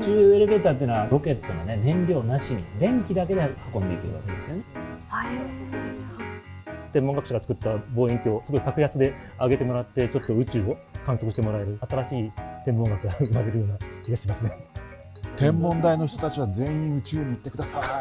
宙エレベーターっていうのはロケットのね燃料なしに電気だけで運んでいけるわけですよね。天文学者が作った望遠鏡をすごい格安で上げてもらってちょっと宇宙を観測してもらえる新しい天文学が生まれるような気がしますね。 天文台の人たちは全員宇宙に行ってください。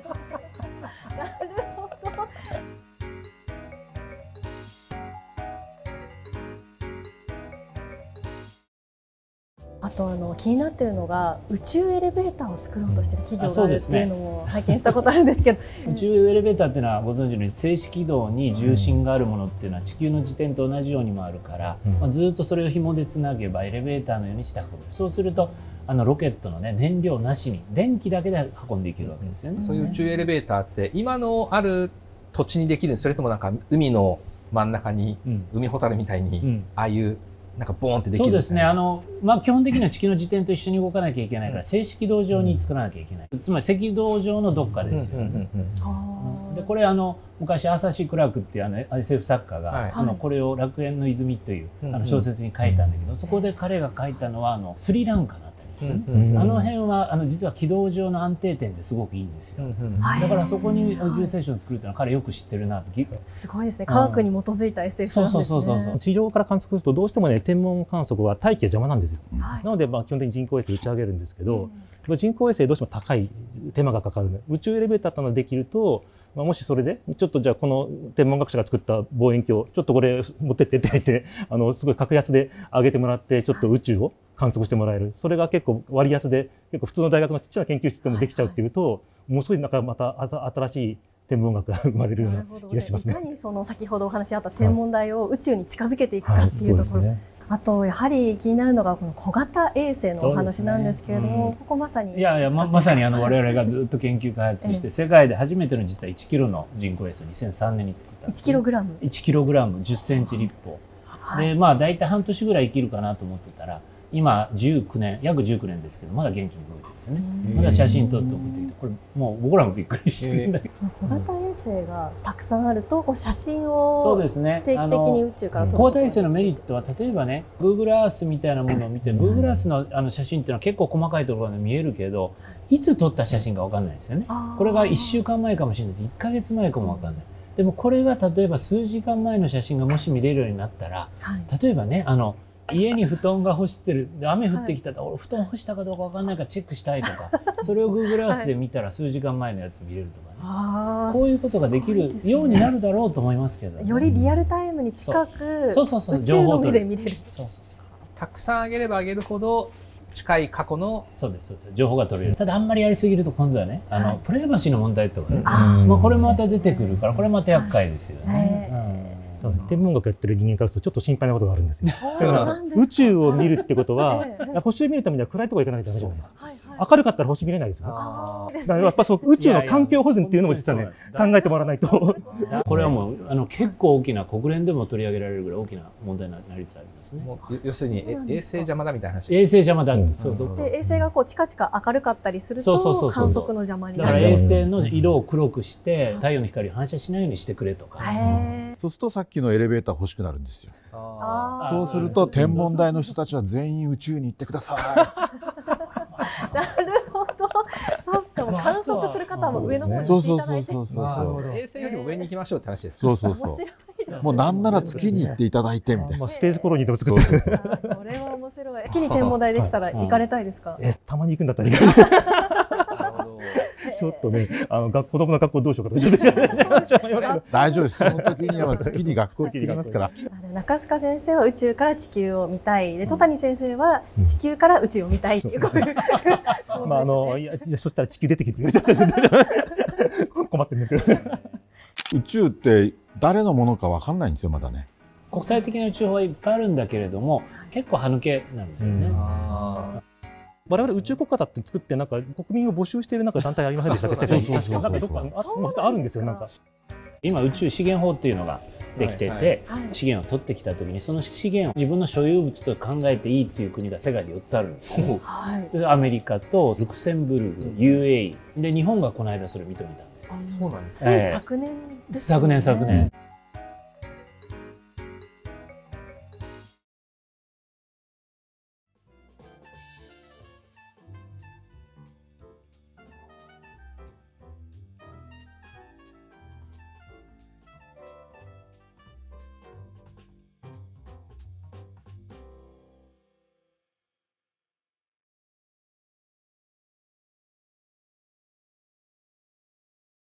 あと気になってるのが宇宙エレベーターを作ろうとしてる企業があるっていうのも拝見したことあるんですけど、 宇宙エレベーターっていうのはご存知のように静止軌道に重心があるものっていうのは地球の自転と同じように回るから、ずっとそれを紐でつなげばエレベーターのようにして運ぶ。そうするとロケットのね燃料なしに電気だけで運んでいけるわけですよね。 そういう宇宙エレベーターって今のある土地にできるんです？それともなんか海の真ん中に、海ほたるみたいに、ああいうなんかボーンってできるんですね。 そうですね。基本的には地球の自転と一緒に動かなきゃいけないから、静止軌道上に作らなきゃいけない。つまり赤道上のどっかですよね。でこれ昔アーサー・シー・クラークっていうSF 作家が、これを楽園の泉という小説に書いたんだけど、そこで彼が書いたのはスリランカのあたりですね。あの辺は実は軌道上の安定点ですごくいいんですよ。だからそこに宇宙ステーションを作るっていうのは彼よく知ってるなと。 すごいですね。科学に基づいた SF なんですね。 地上から観測するとどうしてもね天文観測は大気が邪魔なんですよ。なので基本的に人工衛星打ち上げるんですけど、人工衛星どうしても高い手間がかかるので、宇宙エレベーターってのができると、もしそれでちょっとじゃあこの天文学者が作った望遠鏡ちょっとこれ持ってってって言ってすごい格安で上げてもらってちょっと宇宙を観測してもらえる。それが結構割安で結構普通の大学のちっちゃな研究室でもできちゃうっていうと、もうすごいなんかまた新しい天文学が生まれるような気がしますね。 いかに先ほどお話あった天文台を宇宙に近づけていくかっていうところ。あとやはり気になるのがこの小型衛星のお話なんですけれども、ここまさにまさに我々がずっと研究開発して世界で初めての実は1キロの人工衛星を2003年に作ったんです。 1キログラム 1キログラム10センチ立方で、大体半年ぐらい生きるかなと思ってたら今19年約19年ですけどまだ元気に動いてるんですね。まだ写真撮って送ってきて、これもう僕らもびっくりしてるんだけど、 その小型衛星がたくさんあると写真を定期的に宇宙から撮る。 小型衛星のメリットは例えばね Google Earth みたいなものを見て Google Earth の写真っていうのは結構細かいところまで見えるけどいつ撮った写真か分かんないですよね。これが1週間前かもしれないです。1ヶ月前かも分かんない。でもこれが例えば数時間前の写真がもし見れるようになったら、例えばね家に布団が干してるで雨降ってきたら、俺布団干したかどうか分かんないからチェックしたいとかそれを Google Earth で見たら数時間前のやつ見れるとかね、こういうことができるようになるだろうと思いますけど、 よりリアルタイムに近く宇宙の目で見れる。 たくさん上げれば上げるほど近い過去の情報が取れる。ただあんまりやりすぎると今度はねプライバシーの問題とかね、これまた出てくるからこれまた厄介ですよね。 天文学やってる人間からするとちょっと心配なことがあるんですよ。だから宇宙を見るってことは星を見るためには暗いところ行かないとダメじゃないですか。明るかったら星見れないですよ。だからやっぱ宇宙の環境保全っていうのも実はね考えてもらわないと。 これはもう結構大きな国連でも取り上げられるぐらい大きな問題になりつつありますね。 要するに衛星邪魔だみたいな話。 衛星邪魔だって。 で衛星がチカチカ明るかったりすると観測の邪魔になる。 だから衛星の色を黒くして太陽の光を反射しないようにしてくれとか。 そうするとさっきのエレベーター欲しくなるんですよ。そうすると天文台の人たちは全員宇宙に行ってください。なるほど。そっか、観測する方も上の方に行っていただいて。 衛星よりも上に行きましょうって話です。 もうなんなら月に行っていただいてみたいな。 スペースコロニーでも作って。 それは面白い。月に天文台できたら行かれたいですか？ たまに行くんだったら行かれたい。ちょっとね、子供の学校どうしようかと大丈夫です。その時には月に学校作りますから。 中塚先生は宇宙から地球を見たい。で、戸谷先生は地球から宇宙を見たいっていう。 そしたら地球出てきて困ってるんですけど。 宇宙って誰のものかわかんないんですよまだね。 国際的な宇宙法はいっぱいあるんだけれども、結構歯抜けなんですよね。 我々宇宙国家だって作ってなんか国民を募集しているなんか団体ありませんでしたっけ？なんかどっかあるんですよ。なんか今宇宙資源法っていうのができてて、資源を取ってきた時にその資源を自分の所有物と考えていいっていう国が世界で4つあるんですよ。アメリカとルクセンブルク、UAE で日本がこの間それを認めたんですよ。 そうなんです。つい昨年ですね。 昨年。